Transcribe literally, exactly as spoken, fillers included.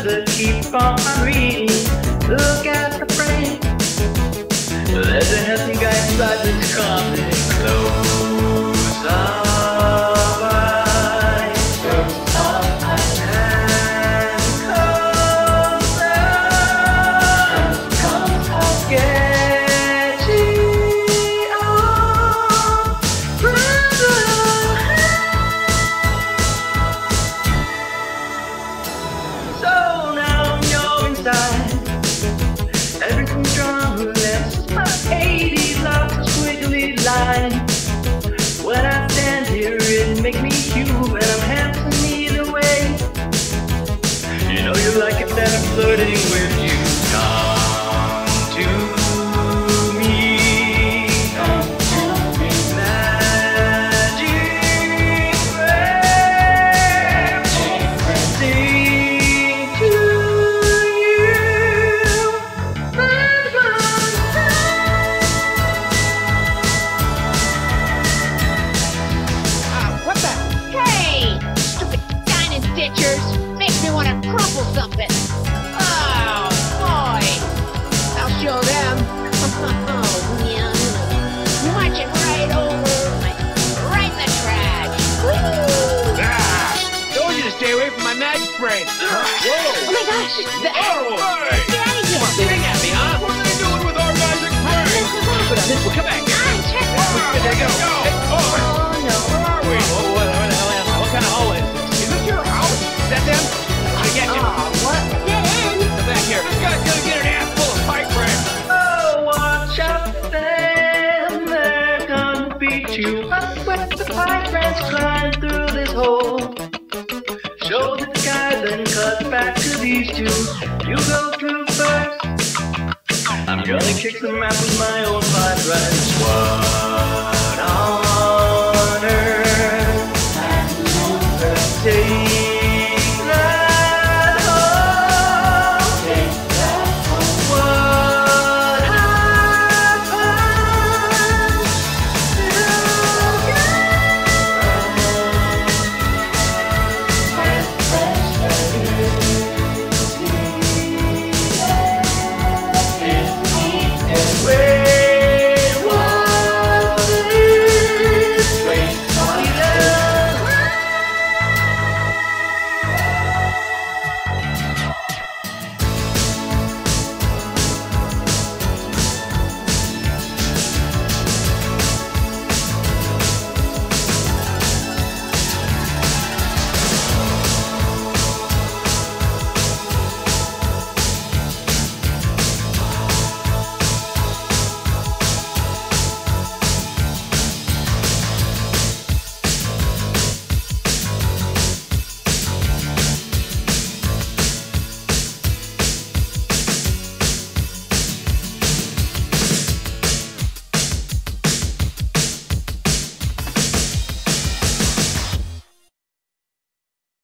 but keep on reading. Look at the frame. There's a handsome guy inside this comic. Close up. When I stand here, it makes me human. I'm handsome either way. You know you like it that I'm flirting with you. Come to me. Come to me. Magic friend. Sing to you. Makes me want to crumple something. Oh boy, I'll show them. Oh yeah, watching right over, like right in the trash. Woo! Ah, told you to stay away from my magic brain. Whoa! Oh my gosh! The, Oh, hey! Get out of here! Spitting at me, huh? What are they doing with our magic brain? Come back here. Ah, check it out. Where did they go? Hey, oh, Oh no! where are we? Oh, what, what the hell am I? What kind of hole is this? Is this your house? Is that them? I get you. Oh, what? Dead end. Come back here. This guy's gonna get an ass full of pipe wrench. Oh, watch out, them, they're gonna beat you up with the pipe wrench. Climb through this hole. Show the sky, then cut back to these two. You go through first. I'm gonna kick them out with my own pipe wrench. What?